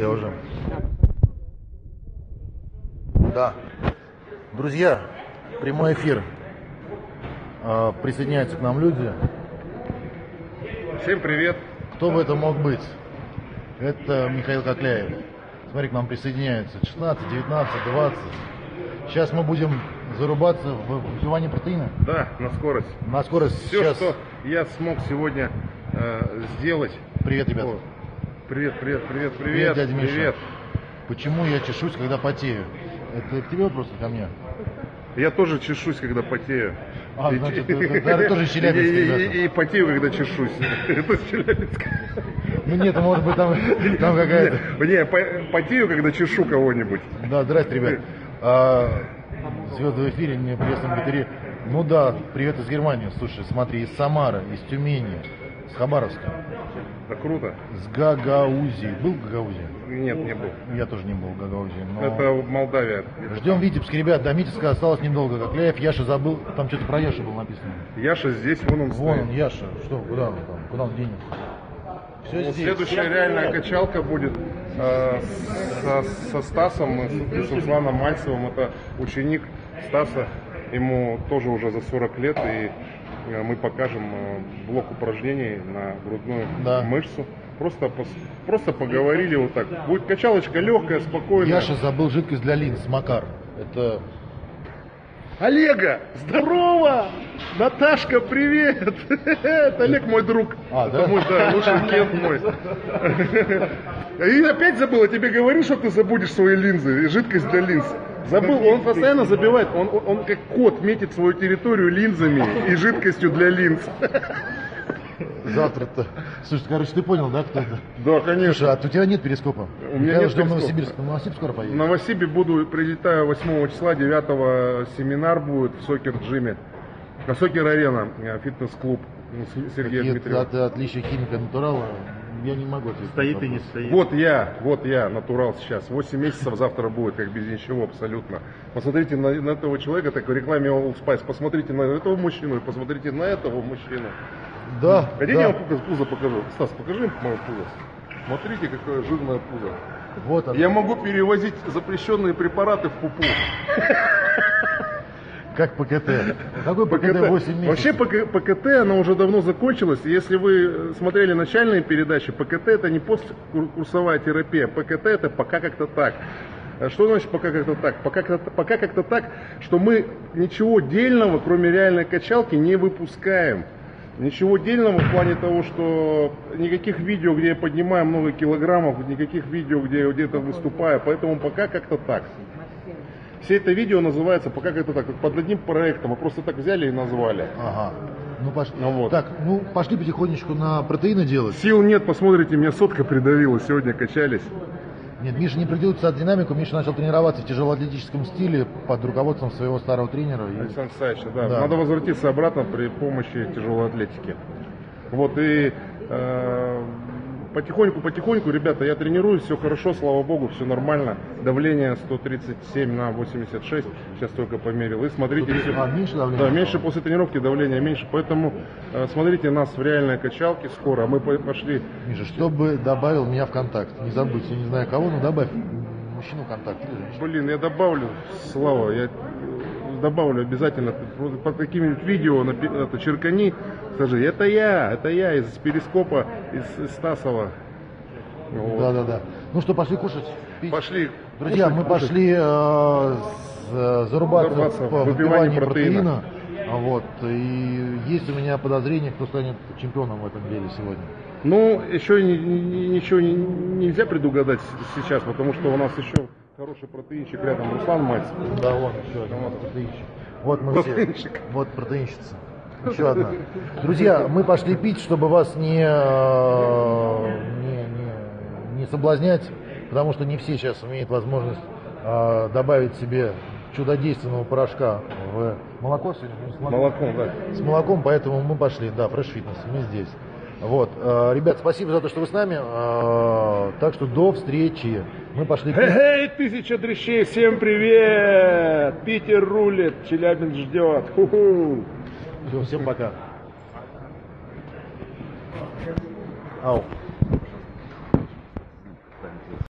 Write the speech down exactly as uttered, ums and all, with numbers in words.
Я уже. Да. Друзья, прямой эфир. Присоединяются к нам люди. Всем привет. Кто бы это мог быть? Это Михаил Кокляев. Смотри, к нам присоединяются шестнадцать, девятнадцать, двадцать. Сейчас мы будем зарубаться в выпивании протеина. Да, на скорость. На скорость. Все, сейчас... что я смог сегодня э, сделать. Привет, ребята. О, привет, привет, привет, привет. Привет, дядя Миша. Привет. Почему я чешусь, когда потею? Это к тебе вопрос, ко мне? Я тоже чешусь, когда потею. А, и, значит, это тоже Челябинск, и, ребята. и, и потею, когда чешусь. Это с Челябинска. Ну нет, может быть там, там какая-то... Не, потею, когда чешу кого-нибудь. Да, здрасте, ребят. А, звезды в эфире, мне приветствуем битари. Ну да, привет из Германии. Слушай, смотри, из Самары, из Тюмени, с Хабаровска. Да круто. С Гагаузии. Был в Гагаузии? Нет, не был. Я тоже не был в Гагаузии. Но... Это Молдавия. Ждем Витебск, ребят. До Митевска осталось недолго. Кокляев, Яша забыл. Там что-то про Яшу было написано. Яша здесь, вон он Вон стоит. он, Яша. Что, куда он там? Куда он денется? Все Ну, здесь. следующая реальная качалка будет э, со, со Стасом и с Русланом Мальцевым. Это ученик Стаса. Ему тоже уже за сорок лет. И э, мы покажем э, блок упражнений на грудную Да. мышцу. Просто, пос, просто поговорили вот так. Будет качалочка легкая, спокойная. Яша забыл жидкость для линз. Макар. Это... Олега, здорово! Наташка, привет! Это Олег мой друг. А, да? Это мой, да, лучший кент мой. И опять забыл, я тебе говорю, что ты забудешь свои линзы, жидкость для линз. Забыл, он постоянно забивает, он, он, он как кот метит свою территорию линзами и жидкостью для линз. Завтра-то... Слушай, короче, ты понял, да, кто это? Да, конечно. Слушай, а у тебя нет перископа? У меня Михаил, нет ждем перископа. Новосибирск. В Новосибирск скоро поедем? В Новосибе буду, прилетаю восьмого числа, девятого семинар будет в Сокер-джиме. На Сокер-арена, фитнес-клуб Сергея Какие Дмитриева. от, отличия химика натурала, я не могу ответить. Стоит и не стоит. Вот я, вот я, натурал сейчас. восемь месяцев завтра будет, как без ничего абсолютно. Посмотрите на, на этого человека, так в рекламе Old Spice. Посмотрите на этого мужчину и посмотрите на этого мужчину. Да, Хотите, да. я вам пузо, пузо покажу? Стас, покажи мое пузо. Смотрите, какое жирное пузо. Вот оно. Я могу перевозить запрещенные препараты в пупу. Как ПКТ. Какой ПКТ восемь месяцев? Вообще ПК, ПКТ, она уже давно закончилась. Если вы смотрели начальные передачи, ПКТ это не посткурсовая терапия. ПКТ это пока как-то так. Что значит пока как-то так? Пока как-то, пока как-то так, что мы ничего дельного, кроме реальной качалки, не выпускаем. Ничего дельного в плане того, что никаких видео, где я поднимаю много килограммов, никаких видео, где я где-то выступаю. Поэтому пока как-то так. Все это видео называется пока как-то так, под одним проектом. Мы просто так взяли и назвали. Ага. Ну, пошли. Ну, вот. Так, ну пошли потихонечку на протеины делать. Сил нет, посмотрите, меня сотка придавила, сегодня качались. Нет, Миша не придется от динамику. Миша начал тренироваться в тяжелоатлетическом стиле под руководством своего старого тренера. И... Александр Саевич, да. Да. Надо возвратиться обратно при помощи тяжелой атлетики. Вот и э, потихоньку, потихоньку, ребята, я тренируюсь, все хорошо, слава богу, все нормально. Давление сто тридцать семь на восемьдесят шесть, сейчас только померил. И смотрите, все. А, меньше давления? Да, меньше после тренировки давление меньше, поэтому э, смотрите нас в реальной качалке скоро. Мы по- пошли. Миша, чтобы добавил меня в контакт. Не забудь, я не знаю кого, но добавь мужчину в контакт. Блин, я добавлю, Слава, я добавлю обязательно под каким-нибудь видео, напи- это, черкани, скажи, это я, это я из перископа, из, из Стасова. Вот. Да, да, да. Ну что, пошли кушать? Пить? Пошли. Друзья, кушать, мы кушать. пошли э, с- зарубаться, Зарубаться в в выпивании выпивании протеина. протеина. Вот. И есть у меня подозрение, кто станет чемпионом в этом деле сегодня. Ну, еще ни- ни- ничего не- нельзя предугадать сейчас, потому что у нас еще хороший протеинчик рядом, Руслан Мальцев. Да, вон еще один вот протеинчик. Вот мы все. Протеинчик. Вот протеинщица. Еще одна. Друзья, мы пошли пить, чтобы вас не, э, не, не, не соблазнять, потому что не все сейчас имеют возможность э, добавить себе чудодейственного порошка в молоко сегодня? С молоком. Молоком, да. С молоком, поэтому мы пошли, да, Fresh Fitness, мы здесь. Вот, э, ребят, спасибо за то, что вы с нами. Э, так что до встречи. Мы пошли. пить. Эй, тысяча дрищей, всем привет! Питер рулит, Челябинск ждет. Ху-ху. Всё, всем пока. Ау.